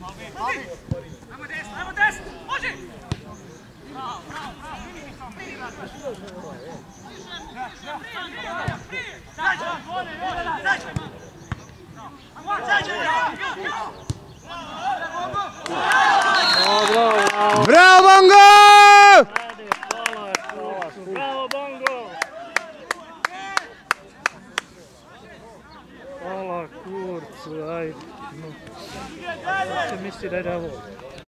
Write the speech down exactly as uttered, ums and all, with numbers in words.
Ajmo desno, ajmo desno, može! Bravo, bravo, bravo, vidi sam, prije, Bravo, Bongo! Bravo, Bongo! Hvala, kurcu, ajde. No. Se misli da je ovo.